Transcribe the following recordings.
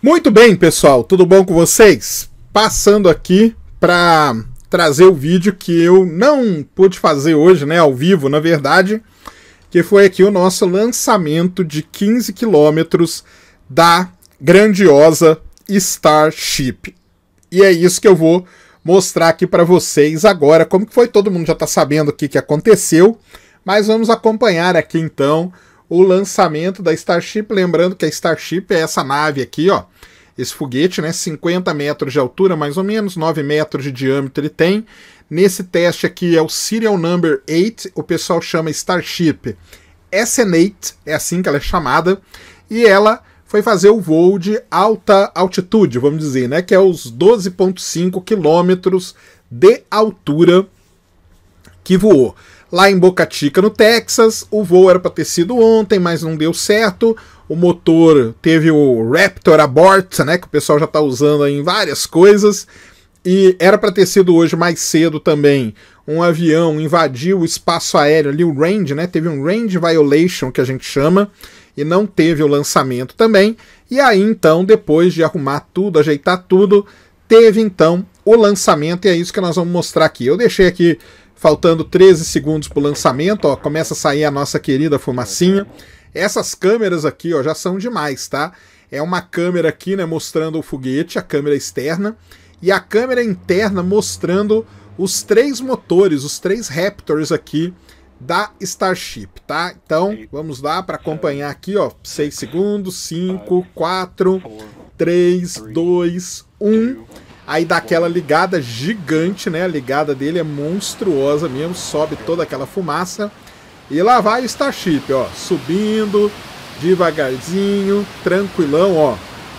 Muito bem, pessoal, tudo bom com vocês? Passando aqui para trazer o vídeo que eu não pude fazer hoje, né, ao vivo, na verdade, que foi aqui o nosso lançamento de 15 quilômetros da grandiosa Starship. E é isso que eu vou mostrar aqui para vocês agora, como que foi, todo mundo já está sabendo o que aconteceu, mas vamos acompanhar aqui então o lançamento da Starship, lembrando que a Starship é essa nave aqui, ó, esse foguete, né, 50 metros de altura, mais ou menos, 9 metros de diâmetro ele tem. Nesse teste aqui é o Serial Number 8, o pessoal chama Starship SN8, é assim que ela é chamada, e ela foi fazer o voo de alta altitude, vamos dizer, né, que é os 12,5 quilômetros de altura que voou. Lá em Boca Chica, no Texas, o voo era para ter sido ontem, mas não deu certo. O motor teve o Raptor Abort, né, que o pessoal já está usando aí em várias coisas. E era para ter sido hoje mais cedo também. Um avião invadiu o espaço aéreo ali, o range, né? Teve um range violation, que a gente chama, e não teve o lançamento também. E aí, então, depois de arrumar tudo, ajeitar tudo, teve, então, o lançamento, e é isso que nós vamos mostrar aqui. Eu deixei aqui faltando 13 segundos para o lançamento, ó, começa a sair a nossa querida fumacinha. Essas câmeras aqui, ó, já são demais, tá? É uma câmera aqui, né, mostrando o foguete, a câmera externa, e a câmera interna mostrando os 3 motores, os 3 Raptors aqui da Starship, tá? Então, vamos lá para acompanhar aqui, ó, 6 segundos, 5, 4, 3, 2, 1... Aí dá aquela ligada gigante, né? A ligada dele é monstruosa mesmo, sobe toda aquela fumaça. E lá vai o Starship, ó, subindo devagarzinho, tranquilão, ó.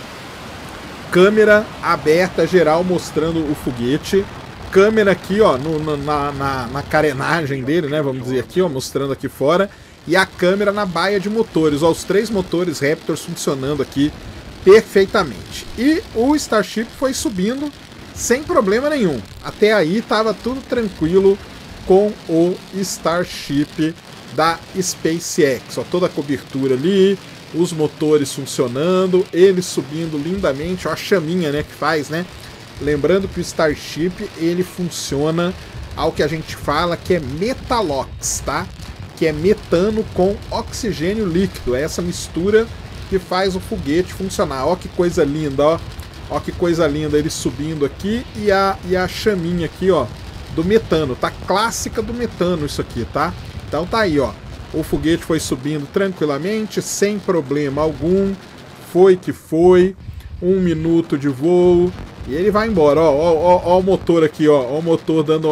Câmera aberta geral mostrando o foguete. Câmera aqui, ó, na carenagem dele, né? Vamos dizer aqui, ó, mostrando aqui fora. E a câmera na baia de motores, ó, os 3 motores Raptors funcionando aqui perfeitamente. E o Starship foi subindo sem problema nenhum. Até aí estava tudo tranquilo com o Starship da SpaceX. Ó, toda a cobertura ali, os motores funcionando, ele subindo lindamente. Ó, a chaminha, né, que faz, né? Lembrando que o Starship ele funciona ao que a gente fala que é Metalox, tá? Que é metano com oxigênio líquido. É essa mistura que faz o foguete funcionar. Ó que coisa linda, ó. Ó que coisa linda ele subindo aqui e a chaminha aqui, ó, do metano. Tá clássica do metano isso aqui, tá? Então tá aí, ó. O foguete foi subindo tranquilamente, sem problema algum. Foi que foi. 1 minuto de voo. E ele vai embora, ó o motor aqui, ó o motor dando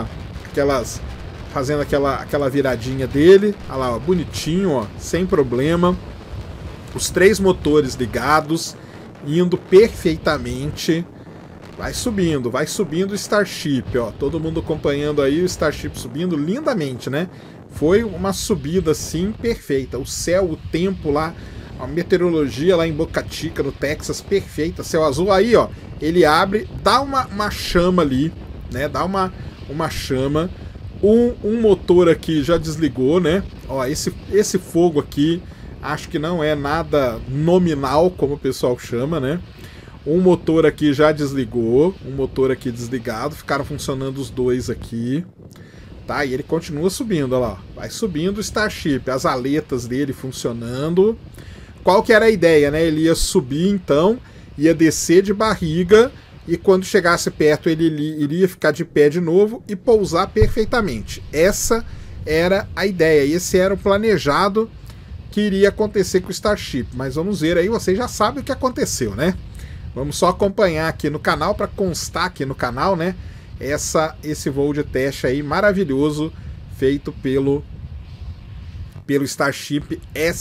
fazendo aquela viradinha dele. Olha lá, ó, bonitinho, ó, sem problema. Os 3 motores ligados, indo perfeitamente. Vai subindo o Starship, ó. Todo mundo acompanhando aí o Starship subindo lindamente, né? Foi uma subida assim perfeita. O céu, o tempo lá, a meteorologia lá em Boca Chica, no Texas, perfeita. Céu azul aí, ó. Ele abre, dá uma chama ali, né? Dá uma chama. Um motor aqui já desligou, né? Ó, esse fogo aqui, acho que não é nada nominal, como o pessoal chama, né? Um motor aqui já desligou, um motor aqui desligado, ficaram funcionando os 2 aqui, tá? E ele continua subindo, olha lá, vai subindo o Starship, as aletas dele funcionando. Qual que era a ideia, né? Ele ia subir então, ia descer de barriga e quando chegasse perto ele iria ficar de pé de novo e pousar perfeitamente. Essa era a ideia, esse era o planejado que iria acontecer com o Starship, mas vamos ver aí, vocês já sabem o que aconteceu, né? Vamos só acompanhar aqui no canal, para constar aqui no canal, né? Esse voo de teste aí maravilhoso, feito pelo Starship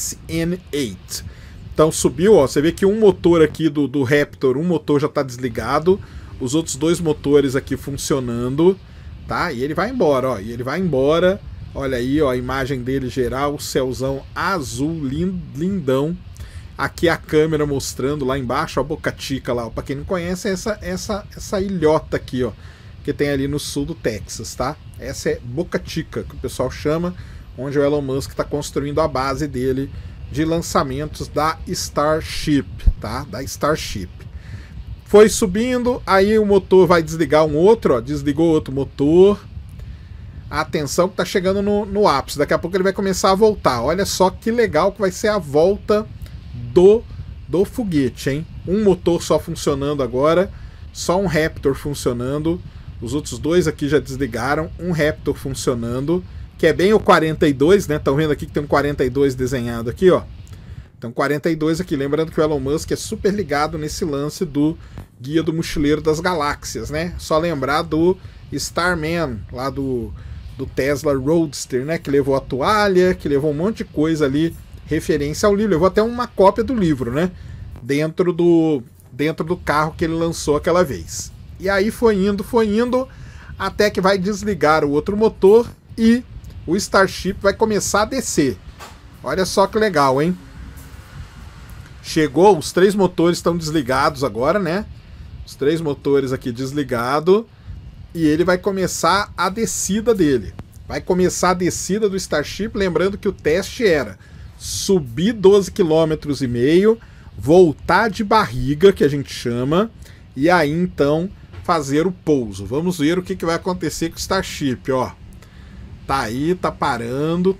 SN8. Então subiu, ó, você vê que um motor aqui do Raptor, um motor já está desligado, os outros 2 motores aqui funcionando, tá? E ele vai embora, ó, e ele vai embora. Olha aí, ó, a imagem dele geral, o céuzão azul, lindão. Aqui a câmera mostrando lá embaixo, a Boca Chica lá. Para quem não conhece, essa ilhota aqui, ó, que tem ali no sul do Texas, tá? Essa é Boca Chica, que o pessoal chama, onde o Elon Musk está construindo a base dele de lançamentos da Starship, tá? Da Starship. Foi subindo, aí o motor vai desligar um outro, ó, desligou outro motor. Atenção que tá chegando no ápice, daqui a pouco ele vai começar a voltar. Olha só que legal que vai ser a volta do foguete, hein? Um motor só funcionando agora, só um Raptor funcionando. Os outros dois aqui já desligaram, um Raptor funcionando, que é bem o 42, né? Estão vendo aqui que tem um 42 desenhado aqui, ó. Então 42 aqui, lembrando que o Elon Musk é super ligado nesse lance do Guia do Mochileiro das Galáxias, né? Só lembrar do Starman, lá do Tesla Roadster, né? Que levou a toalha, que levou um monte de coisa ali, referência ao livro. Levou até uma cópia do livro, né? Dentro do carro que ele lançou aquela vez. E aí foi indo, até que vai desligar o outro motor e o Starship vai começar a descer. Olha só que legal, hein? Chegou, os 3 motores estão desligados agora, né? Os 3 motores aqui desligados. E ele vai começar a descida dele. Vai começar a descida do Starship, lembrando que o teste era subir 12,5 km, voltar de barriga, que a gente chama, e aí então fazer o pouso. Vamos ver o que vai acontecer com o Starship, ó. Tá aí, tá parando.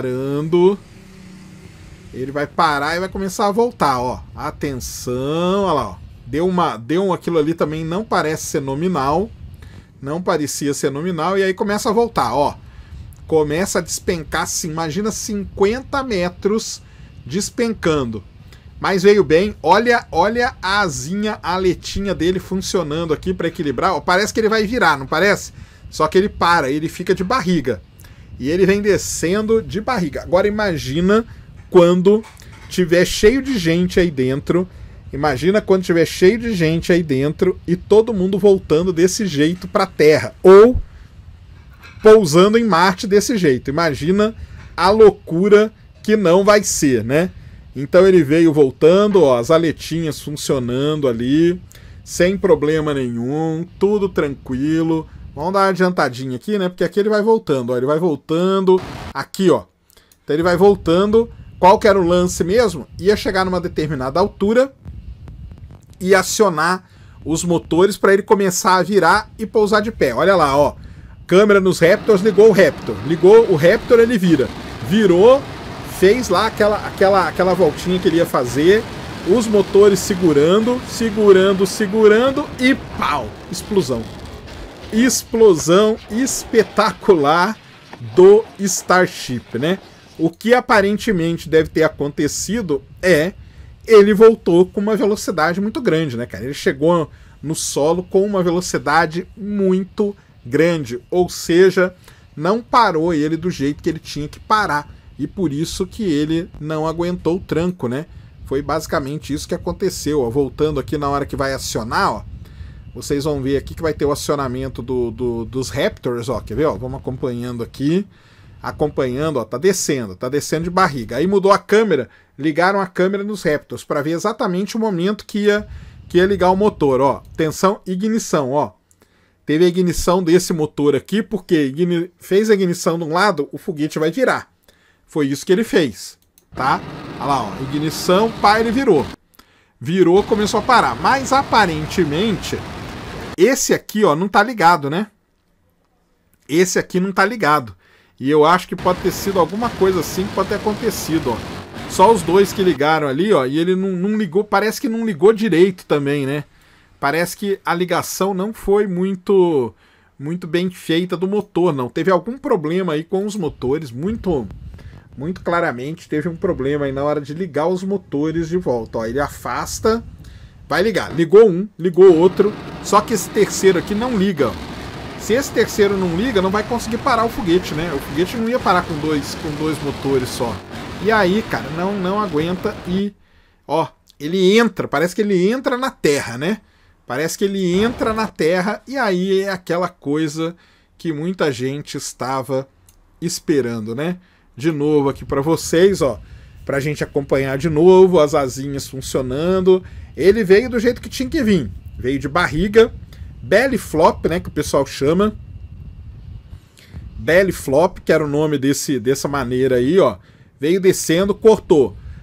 Ele vai parar e vai começar a voltar, ó. Atenção, olha lá, ó. Deu aquilo ali também, não parece ser nominal. Não parecia ser nominal, e aí começa a voltar, ó. Começa a despencar, assim, imagina 50 metros despencando. Mas veio bem, olha a asinha, a aletinha dele funcionando aqui para equilibrar. Ó, parece que ele vai virar, não parece? Só que ele para, ele fica de barriga. E ele vem descendo de barriga. Agora imagina quando tiver cheio de gente aí dentro. Imagina quando tiver cheio de gente aí dentro e todo mundo voltando desse jeito para a Terra. Ou pousando em Marte desse jeito. Imagina a loucura que não vai ser, né? Então ele veio voltando, ó, as aletinhas funcionando ali, sem problema nenhum, tudo tranquilo. Vamos dar uma adiantadinha aqui, né? Porque aqui ele vai voltando, ó, ele vai voltando. Aqui, ó. Então ele vai voltando. Qual que era o lance mesmo? Ia chegar numa determinada altura e acionar os motores para ele começar a virar e pousar de pé. Olha lá, ó. Câmera nos Raptors, ligou o Raptor. Ligou o Raptor, ele vira. Virou, fez lá aquela voltinha que ele ia fazer. Os motores segurando e pau! Explosão. Explosão espetacular do Starship, né? O que aparentemente deve ter acontecido é ele voltou com uma velocidade muito grande, né, cara? Ele chegou no solo com uma velocidade muito grande, ou seja, não parou ele do jeito que ele tinha que parar, e por isso que ele não aguentou o tranco, né? Foi basicamente isso que aconteceu, ó. Voltando aqui na hora que vai acionar, ó, vocês vão ver aqui que vai ter o acionamento dos Raptors, ó, quer ver, ó? Vamos acompanhando aqui, ó, tá descendo de barriga. Aí mudou a câmera, ligaram a câmera nos Raptors para ver exatamente o momento que ia ligar o motor, ó. Atenção, ignição, ó. Teve a ignição desse motor aqui, porque fez a ignição de um lado, o foguete vai virar. Foi isso que ele fez, tá? Olha lá, ó, ignição, pá, ele virou. Virou, começou a parar. Mas aparentemente, esse aqui, ó, não tá ligado, né? Esse aqui não tá ligado. E eu acho que pode ter sido alguma coisa assim que pode ter acontecido, ó. Só os dois que ligaram ali, ó, e ele não ligou, parece que não ligou direito também, né? Parece que a ligação não foi muito bem feita do motor, não. Teve algum problema aí com os motores, muito claramente teve um problema aí na hora de ligar os motores de volta. Ó, ele afasta, vai ligar. Ligou um, ligou outro, só que esse terceiro aqui não liga, ó. Se esse terceiro não liga, não vai conseguir parar o foguete, né? O foguete não ia parar com dois motores só. E aí, cara, não aguenta e, ó, ele entra, parece que ele entra na Terra, né? Parece que ele entra na Terra e aí é aquela coisa que muita gente estava esperando, né? De novo aqui para vocês, ó, pra gente acompanhar de novo as asinhas funcionando. Ele veio do jeito que tinha que vir. Veio de barriga, belly flop, né, que o pessoal chama. Belly flop, que era o nome dessa maneira aí, ó. Veio descendo, cortou.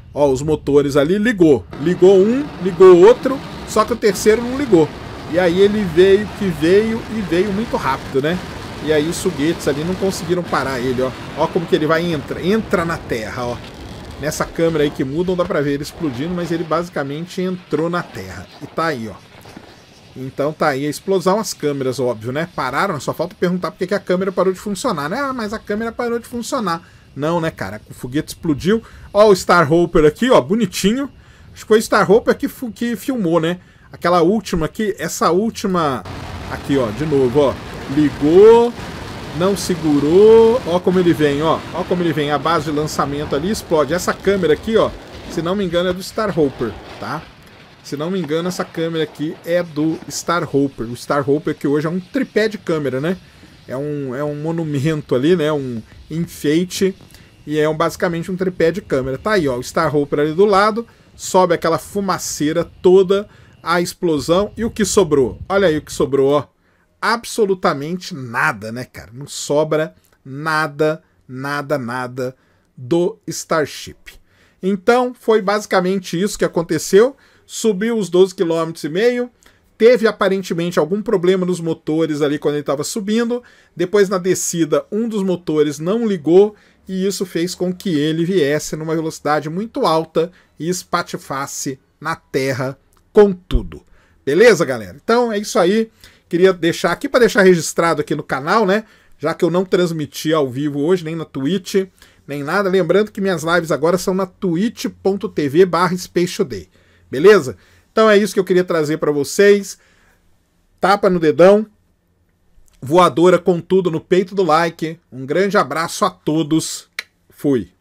Ó, os motores ali ligou. Ligou um, ligou outro, só que o terceiro não ligou. E aí ele veio e veio muito rápido, né? E aí os foguetes ali não conseguiram parar ele, ó. Ó como que ele vai entra na terra, ó. Nessa câmera aí que muda, não dá pra ver ele explodindo, mas ele basicamente entrou na terra. E tá aí, ó. Então tá aí a explosão, as câmeras, óbvio, né? Pararam, só falta perguntar por que a câmera parou de funcionar, né? Ah, mas a câmera parou de funcionar. Não, né, cara? O foguete explodiu. Ó o Starhopper aqui, ó, bonitinho. Acho que foi o Starhopper que filmou, né? Aquela última aqui, essa última... Aqui, ó, de novo, ó. Ligou, não segurou. Ó como ele vem, ó. Ó como ele vem. A base de lançamento ali explode. Essa câmera aqui, ó, se não me engano é do Starhopper, tá? Se não me engano, essa câmera aqui é do Starhopper. O Starhopper que hoje é um tripé de câmera, né? É um monumento ali, né? Um enfeite. E é basicamente um tripé de câmera. Tá aí, ó. O Starhopper ali do lado. Sobe aquela fumaceira toda. A explosão. E o que sobrou? Olha aí o que sobrou, ó. Absolutamente nada, né, cara? Não sobra nada, nada, nada do Starship. Então, foi basicamente isso que aconteceu. Subiu os 12,5 km, teve aparentemente algum problema nos motores ali quando ele estava subindo, depois na descida um dos motores não ligou e isso fez com que ele viesse numa velocidade muito alta e espatifasse na terra com tudo. Beleza, galera? Então é isso aí, queria deixar aqui para deixar registrado aqui no canal, né? Já que eu não transmiti ao vivo hoje, nem na Twitch, nem nada, lembrando que minhas lives agora são na twitch.tv/SpaceToday. Beleza? Então é isso que eu queria trazer para vocês. Tapa no dedão. Voadora com tudo no peito do like. Um grande abraço a todos. Fui.